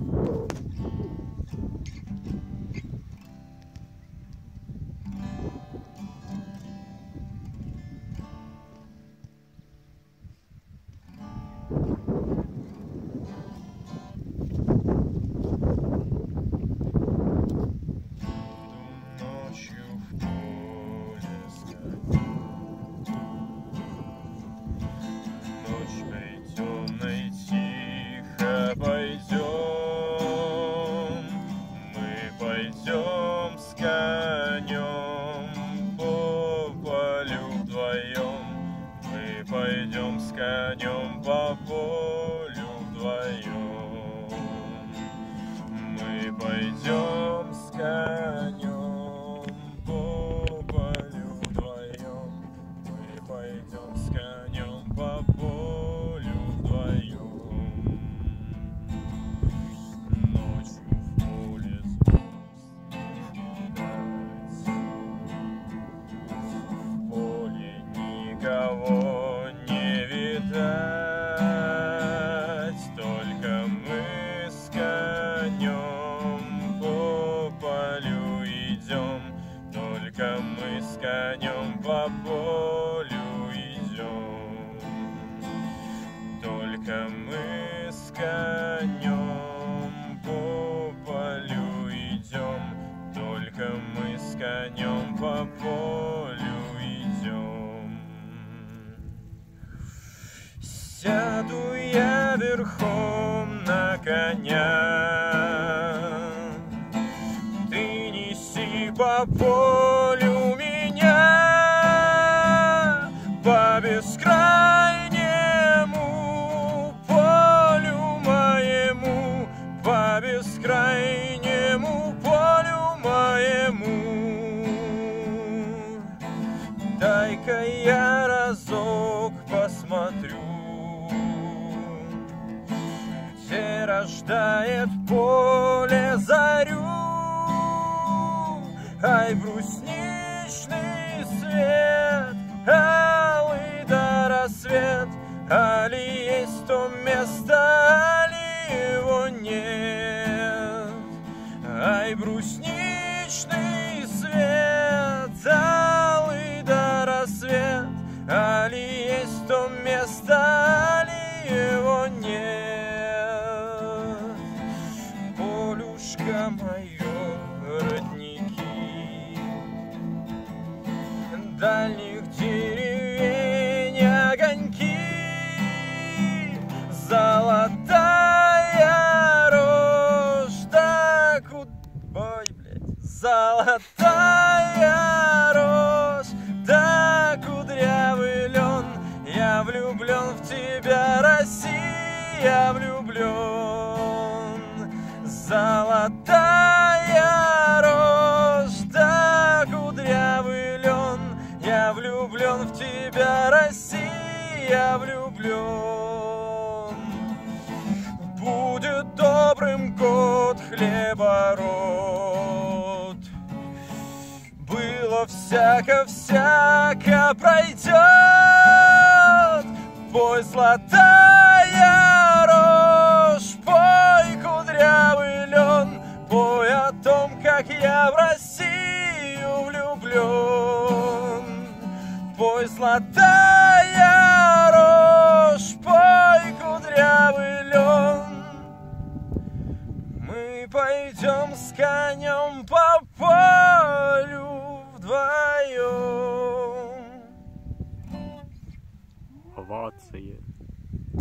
Пойдем с конем по полю вдвоем. Мы пойдем с конем по полю вдвоем. Мы пойдем с конем по полю вдвоем. Мы пойдем с конем по полю вдвоем. Никого не видать, только мы с конем по полю идем, только мы с конем по полю идем, только мы с конем по полю идем, только мы с конем по полю идем. Сяду я верхом на коня, ты неси по полю меня, по бескрайнему полю моему, по бескрайнему полю моему. Дай-ка я разок посмотрю, где рождает поле зарю. Ай, брусничный свет, алый до рассвет, али есть то место, али его нет. Ай, брусничный свет, алый до рассвет, али есть то место, али его нет. Полюшка мое, родники дальних деревень, огоньки, золотая рожь, да ой, блядь, золотая рожь, да кудрявый лен. Я влюблен в тебя, Россия, влюблен. Золотая рожь, да кудрявый лен. Я влюблен в тебя, Россия, влюблен. Будет добрым год хлебород. Было всяко-всяко, пройдет. Пой, золотая рожь, пой, кудрявый лен, пой о том, как я в Россию влюблен. Пой, золотая рожь, пой, кудрявый лен. Мы пойдем с конем по полю вдвоем. Овации.